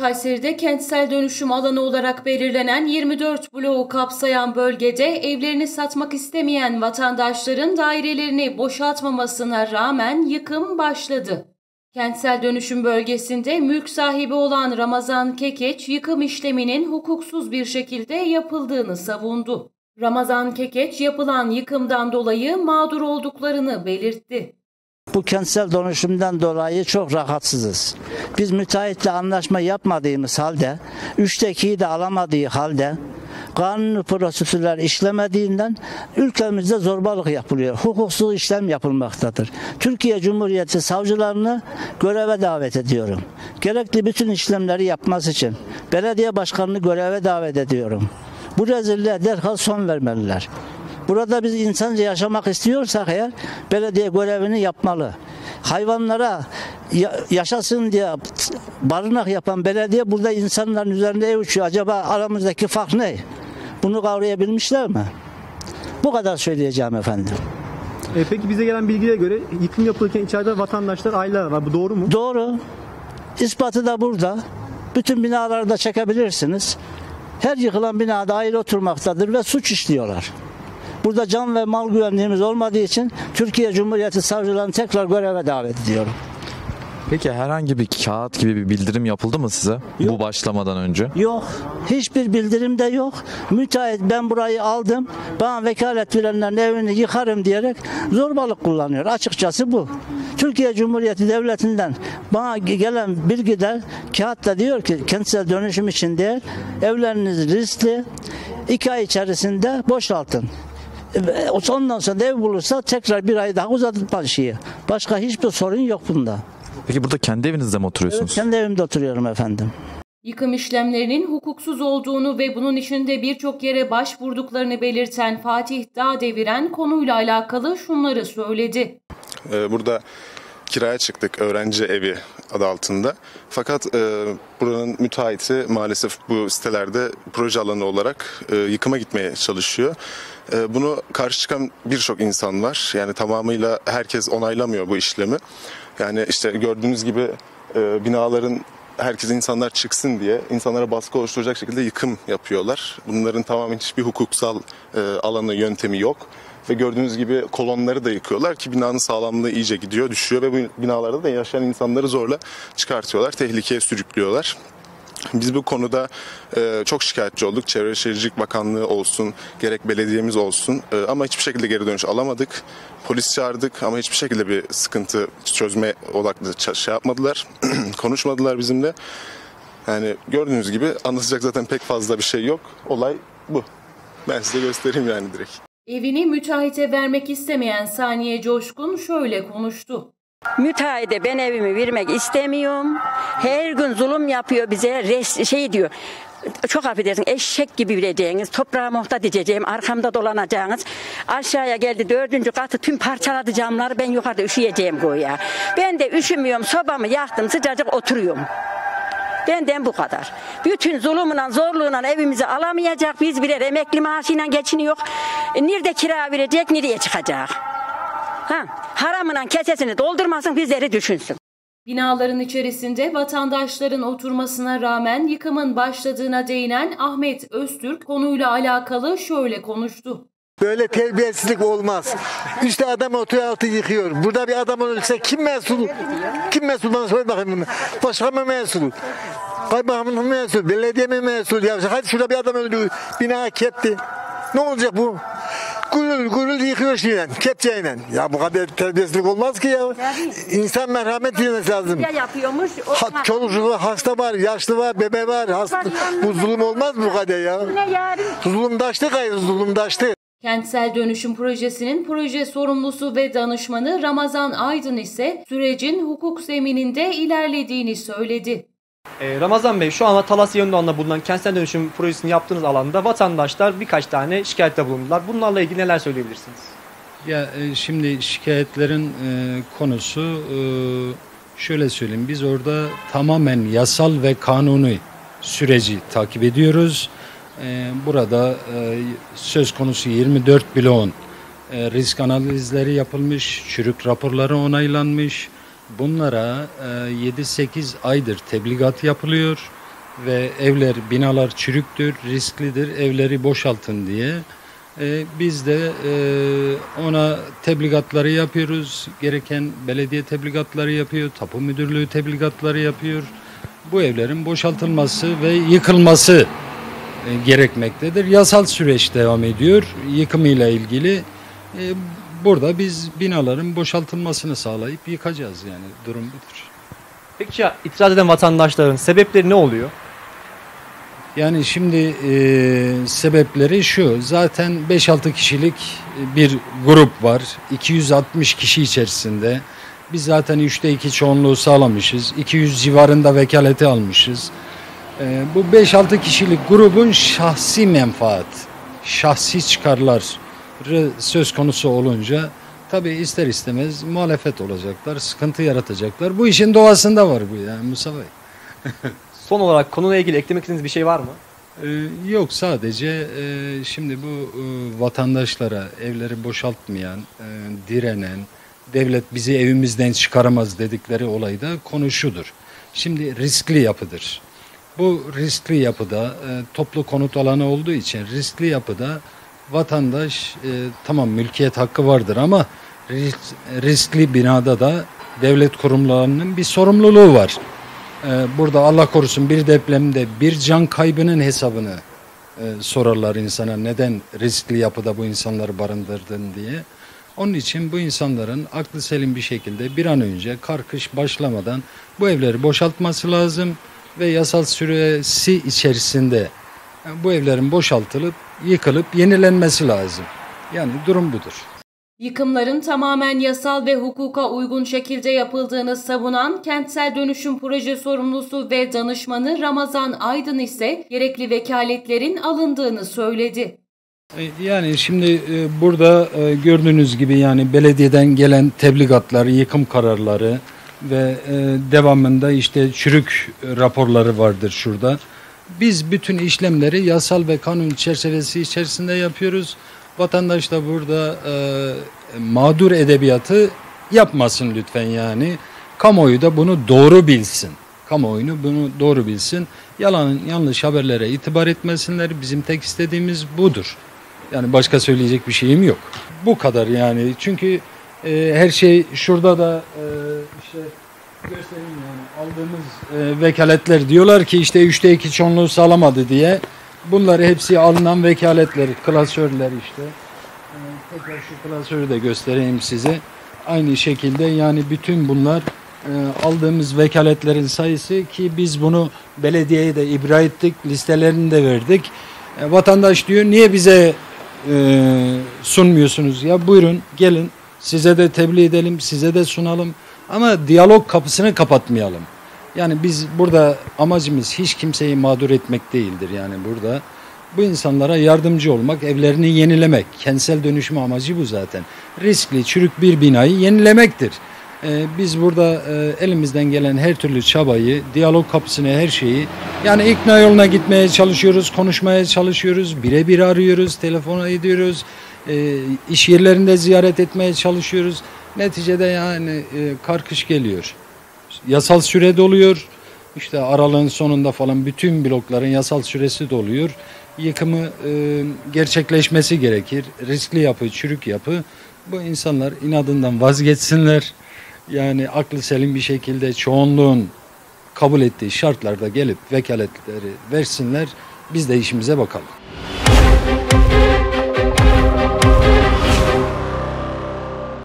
Kayseri'de kentsel dönüşüm alanı olarak belirlenen 24 bloğu kapsayan bölgede evlerini satmak istemeyen vatandaşların dairelerini boşaltmamasına rağmen yıkım başladı. Kentsel dönüşüm bölgesinde mülk sahibi olan Ramazan Kekeç, yıkım işleminin hukuksuz bir şekilde yapıldığını savundu. Ramazan Kekeç, yapılan yıkımdan dolayı mağdur olduklarını belirtti. Bu kentsel dönüşümden dolayı çok rahatsızız. Biz müteahhitle anlaşma yapmadığımız halde, 3'te 2'yi de alamadığı halde, kanuni prosedürler işlemediğinden ülkemizde zorbalık yapılıyor. Hukuksuz işlem yapılmaktadır. Türkiye Cumhuriyeti savcılarını göreve davet ediyorum. Gerekli bütün işlemleri yapması için belediye başkanını göreve davet ediyorum. Bu rezilliğe derhal son vermeliler. Burada biz insanca yaşamak istiyorsak eğer belediye görevini yapmalı. Hayvanlara yaşasın diye barınak yapan belediye burada insanların üzerinde ev uçuyor. Acaba aramızdaki fark ne? Bunu kavrayabilmişler mi? Bu kadar söyleyeceğim efendim. Peki bize gelen bilgiye göre yıkım yapılırken içeride vatandaşlar, aileler var. Bu doğru mu? Doğru. İspatı da burada. Bütün binaları da çekebilirsiniz. Her yıkılan binada aile oturmaktadır ve suç işliyorlar. Burada can ve mal güvenliğimiz olmadığı için Türkiye Cumhuriyeti savcılarını tekrar göreve davet ediyorum. Peki herhangi bir kağıt gibi bir bildirim yapıldı mı size bu başlamadan önce? Yok. Hiçbir bildirim de yok. Müteahhit ben burayı aldım, bana vekalet verenlerin evini yıkarım diyerek zorbalık kullanıyor. Açıkçası bu. Türkiye Cumhuriyeti Devleti'nden bana gelen bilgiler kağıtta diyor ki kentsel dönüşüm için değil, evleriniz riskli, 2 ay içerisinde boşaltın. Ondan sonra da ev bulursa tekrar 1 ay daha uzatılma şeyi. Başka hiçbir sorun yok bunda. Peki burada kendi evinizde mi oturuyorsunuz? Evet, kendi evimde oturuyorum efendim. Yıkım işlemlerinin hukuksuz olduğunu ve bunun içinde birçok yere başvurduklarını belirten Fatih Dağdeviren konuyla alakalı şunları söyledi. Burada kiraya çıktık, öğrenci evi adı altında. Fakat buranın müteahhiti maalesef bu sitelerde proje alanı olarak yıkıma gitmeye çalışıyor. Bunu karşı çıkan birçok insan var. Yani tamamıyla herkes onaylamıyor bu işlemi. Yani işte gördüğünüz gibi binaların insanlar çıksın diye insanlara baskı oluşturacak şekilde yıkım yapıyorlar. Bunların tamamen hiçbir hukuksal alanı, yöntemi yok. Ve gördüğünüz gibi kolonları da yıkıyorlar ki binanın sağlamlığı iyice gidiyor, düşüyor ve bu binalarda da yaşayan insanları zorla çıkartıyorlar, tehlikeye sürüklüyorlar. Biz bu konuda çok şikayetçi olduk. Çevre Şehircilik Bakanlığı olsun, gerek belediyemiz olsun ama hiçbir şekilde geri dönüş alamadık. Polis çağırdık ama hiçbir şekilde bir sıkıntı çözme odaklı şey yapmadılar, konuşmadılar bizimle. Yani gördüğünüz gibi anlatacak zaten pek fazla bir şey yok. Olay bu. Ben size göstereyim yani direkt. Evini müteahhite vermek istemeyen Saniye Coşkun şöyle konuştu. Müteahhide ben evimi vermek istemiyorum. Her gün zulüm yapıyor bize. Diyor. Çok affedersin, eşek gibi bileceğiniz, toprağa muhtaç edeceğim, arkamda dolanacağınız. Aşağıya geldi 4. katı tüm parçaladı camları, ben yukarıda üşüyeceğim goya. Ben de üşümüyorum, sobamı yaktım, sıcacık oturuyorum. Benden bu kadar. Bütün zulümle, zorluğuyla evimizi alamayacak, biz birer emekli maaşıyla geçiniyor. Nerede kira verecek, nereye çıkacak? Haramla kesesini doldurmasın, bizleri düşünsün. Binaların içerisinde vatandaşların oturmasına rağmen yıkımın başladığına değinen Ahmet Öztürk konuyla alakalı şöyle konuştu. Böyle terbiyesizlik olmaz. İşte adam oturuyor, altı yıkıyor. Burada bir adam ölürse kim mesul? Kim mesul, bana söyle bakayım bunu. Başkan mı mesul? Kaymakam mı mesul? Belediye mi mesul? Ya hadi şurada bir adam öldü, bina kepti. Ne olacak bu? Gurul yıkıyor şeyle, kepçeyle. Ya bu kadar terbiyesizlik olmaz ki ya. İnsan merhamet bilmesi lazım. Çoluk çocuk hasta var, yaşlı var, bebe var. Hasta. Bu zulüm olmaz mı bu kadar ya? Zulümdaştı gayrı, zulümdaştı. Kentsel dönüşüm projesinin proje sorumlusu ve danışmanı Ramazan Aydın ise sürecin hukuk zemininde ilerlediğini söyledi. Ramazan Bey, şu anda Talasya Yöndoğan'da bulunan kentsel dönüşüm projesini yaptığınız alanda vatandaşlar birkaç tane şikayette bulundular. Bunlarla ilgili neler söyleyebilirsiniz? Ya şimdi şikayetlerin konusu şöyle söyleyeyim. Biz orada tamamen yasal ve kanuni süreci takip ediyoruz. Burada söz konusu 24 bloğun risk analizleri yapılmış, çürük raporları onaylanmış. Bunlara 7-8 aydır tebligat yapılıyor. ve evler, binalar çürüktür, risklidir, evleri boşaltın diye. Biz de ona tebligatları yapıyoruz. Gereken belediye tebligatları yapıyor, tapu müdürlüğü tebligatları yapıyor. Bu evlerin boşaltılması ve yıkılması gerekmektedir. Yasal süreç devam ediyor yıkımıyla ilgili. Burada biz binaların boşaltılmasını sağlayıp yıkacağız, yani durum budur. Peki ya itiraz eden vatandaşların sebepleri ne oluyor? Yani şimdi sebepleri şu, zaten 5-6 kişilik bir grup var, 260 kişi içerisinde. Biz zaten 3'te 2 çoğunluğu sağlamışız, 200 civarında vekaleti almışız. Bu 5-6 kişilik grubun şahsi menfaat, şahsi çıkarları söz konusu olunca tabii ister istemez muhalefet olacaklar, sıkıntı yaratacaklar. Bu işin doğasında var bu, yani Musa Bey. Son olarak konuyla ilgili eklemek istediğiniz bir şey var mı? Yok, sadece şimdi bu vatandaşlara evleri boşaltmayan, direnen, devlet bizi evimizden çıkaramaz dedikleri olayda konu şudur. Şimdi riskli yapıdır. Bu riskli yapıda toplu konut alanı olduğu için riskli yapıda vatandaş tamam mülkiyet hakkı vardır ama riskli binada da devlet kurumlarının bir sorumluluğu var. Burada Allah korusun bir depremde bir can kaybının hesabını sorarlar insana, neden riskli yapıda bu insanları barındırdın diye. Onun için bu insanların aklı selim bir şekilde bir an önce kar kış başlamadan bu evleri boşaltması lazım ve yasal süresi içerisinde bu evlerin boşaltılıp yıkılıp yenilenmesi lazım. Yani durum budur. Yıkımların tamamen yasal ve hukuka uygun şekilde yapıldığını savunan Kentsel Dönüşüm Proje sorumlusu ve danışmanı Ramazan Aydın ise gerekli vekaletlerin alındığını söyledi. Yani şimdi burada gördüğünüz gibi yani belediyeden gelen tebligatlar, yıkım kararları ve devamında işte çürük raporları vardır şurada. Biz bütün işlemleri yasal ve kanun çerçevesi içerisinde yapıyoruz. Vatandaş da burada mağdur edebiyatı yapmasın lütfen yani. Kamuoyu da bunu doğru bilsin. Kamuoyunu bunu doğru bilsin. Yalan, yanlış haberlere itibar etmesinler. Bizim tek istediğimiz budur. Yani başka söyleyecek bir şeyim yok. Bu kadar yani. Çünkü her şey şurada da işte göstereyim yani. Aldığımız vekaletler diyorlar ki işte 3'te 2 çoğunluğu sağlamadı diye. Bunlar hepsi alınan vekaletler, klasörler işte. Tekrar şu klasörü de göstereyim size. Aynı şekilde yani bütün bunlar aldığımız vekaletlerin sayısı ki biz bunu belediyeye de ibra ettik, listelerini de verdik. Vatandaş diyor niye bize sunmuyorsunuz? Ya buyurun gelin size de tebliğ edelim, size de sunalım ama diyalog kapısını kapatmayalım. Yani biz burada amacımız hiç kimseyi mağdur etmek değildir yani burada. Bu insanlara yardımcı olmak, evlerini yenilemek. Kentsel dönüşüm amacı bu zaten. Riskli, çürük bir binayı yenilemektir. Biz burada elimizden gelen her türlü çabayı, diyalog kapısını, her şeyi yani ikna yoluna gitmeye çalışıyoruz, konuşmaya çalışıyoruz, birebir arıyoruz, telefona ediyoruz, iş yerlerinde ziyaret etmeye çalışıyoruz. Neticede yani kar kış geliyor. Yasal süre doluyor. İşte aralığın sonunda falan bütün blokların yasal süresi doluyor. Yıkımı gerçekleşmesi gerekir. Riskli yapı, çürük yapı. Bu insanlar inadından vazgeçsinler. Yani aklı selim bir şekilde çoğunluğun kabul ettiği şartlarda gelip vekaletleri versinler. Biz de işimize bakalım.